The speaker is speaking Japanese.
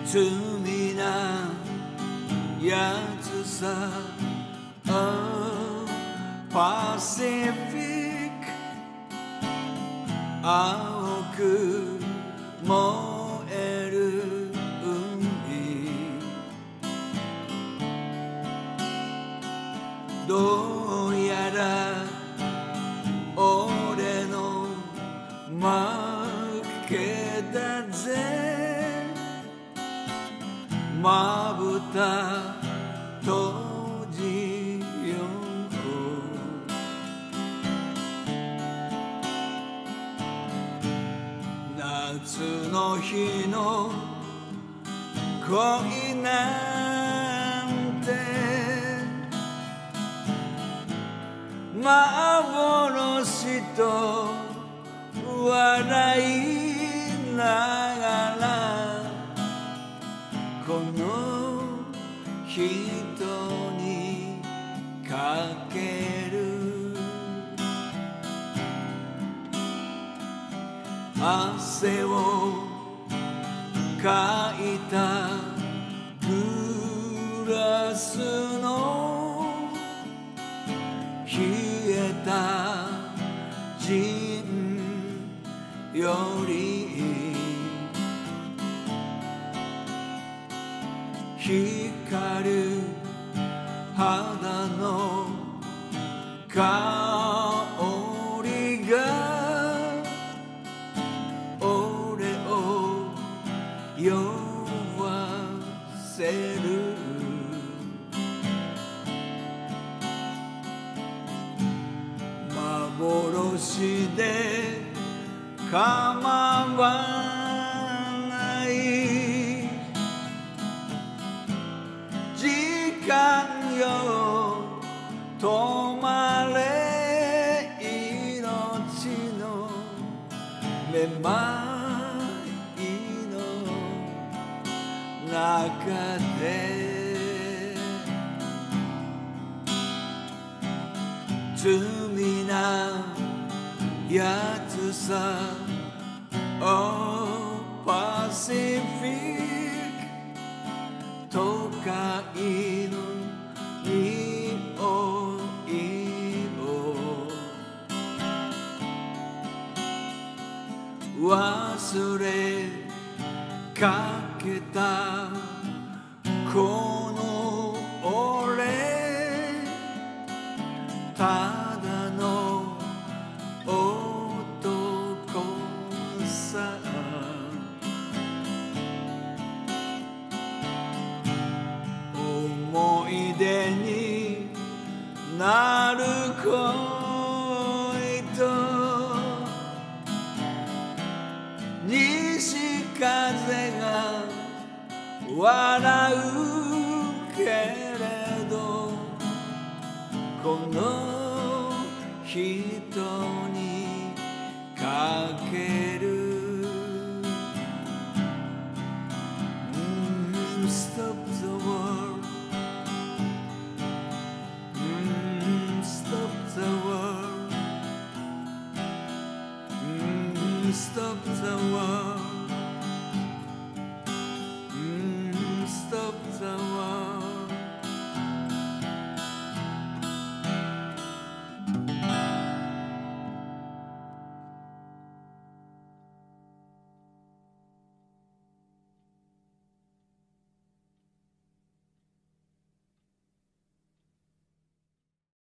罪なやつさ、Oh Pacific 青く燃える海、どうやら俺の負けだぜ、まぶた閉じよう、夏の日の恋なんて幻と笑いながら、この人にかける、汗をかいたグラスの冷えたジンより光る肌の香りが俺を酔わせる、幻で構わない、時間よ止まれ、命のめまいの中で、罪なやつさ、Oh Pacific 都会の匂いを忘れかけたこの俺、ただの男さ、思い出になる恋と西風が笑うけれど、この人にかける、Stop the world, stop the world, stop the world.